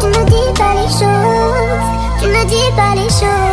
Tu ne dis pas les choses, tu ne dis pas les choses.